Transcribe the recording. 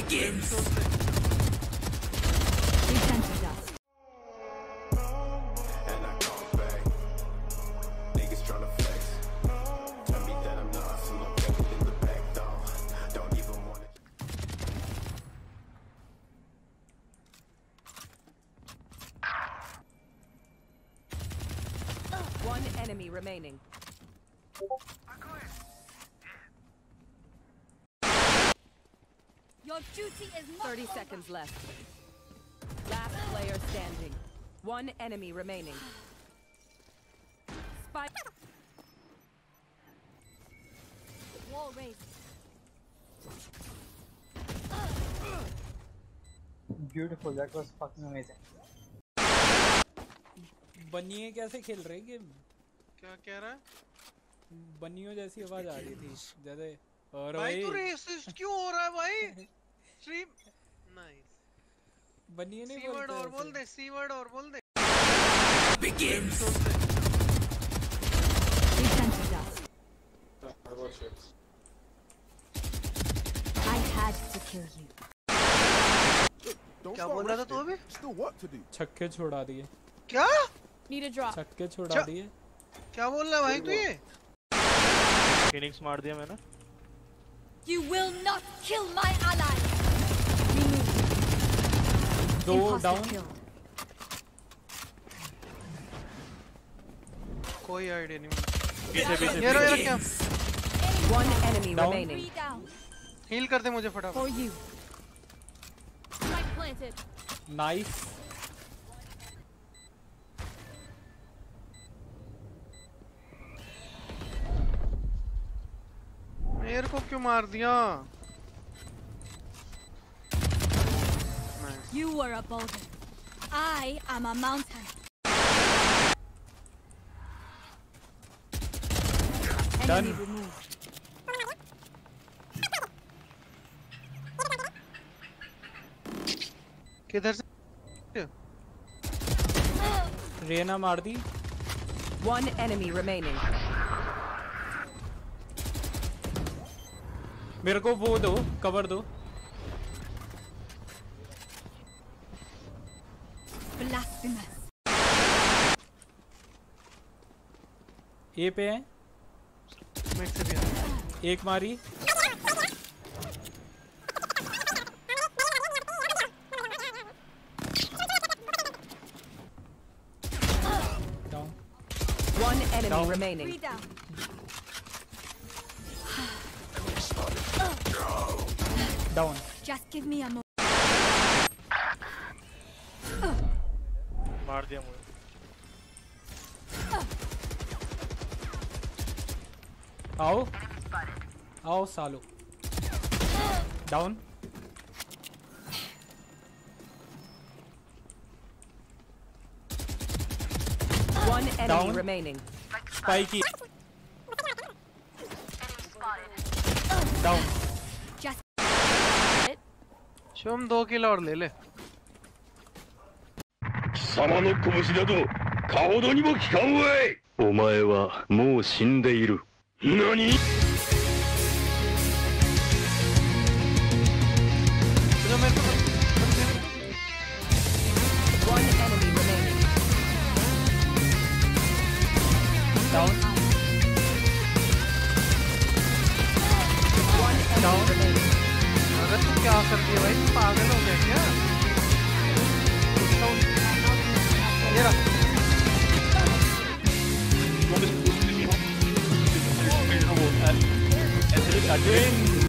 begins. And I come back. Niggas tryna flex. Tell me that I'm not, so I'm taking in the back door. Don't even wanna. One enemy remaining. Your duty is not 30 seconds left. Last player standing. One enemy remaining. Spike. wall raised. Beautiful, that was fucking amazing. बनिए कैसे खेल रहे game? क्या कह रहा है? बनियों जैसी आवाज आ रही थी जैसे। और भाई तू रेसिस्ट क्यों हो रहा है भाई? Stream nice. बनिए नहीं सी वर्ड और बोल दे, सी वर्ड और बोल दे। Begins. I had to kill you. क्या बोल रहा था तू अभी? छक्के छोड़ा दिए। क्या? Need a drop. छक्के छोड़ा दिए। क्या बोल रहा है भाई तू ये? फिनिक्स मार दिया मैंने। You will not kill my ally. दो डाउन। कोई आइडिया नहीं। पीछे पीछे। ये रहा क्या? One enemy Down. remaining. 3 down. Heal कर दे मुझे फटाफट। For you. Spike planted. Nice. मेरे को क्यों मार दिया? You were a boulder. I am a mountain. Done. Enemy removed. किधर से? रेना मार दी। One enemy remaining. मेरे को वो दो, कवर दो। Blasphemous. ए पे है। मिड से भी आ। एक मारी। Down. One enemy Down. remaining. 3 down. Down. Just give me a moment. मार दिया मुझे। आओ आओ सालो। Down. One enemy Down. remaining. स्पाइकी। डाउन। Just शुम 2 किल और ले ले। 貴様の拳など顔どにも効かんわい。お前はもう死んでいる。何？ जो मेरे को One enemy remaining. Down. One enemy remaining. अरे तू क्या कर दिया भाई? तू पागल हो गया क्या? ये रहा। Again.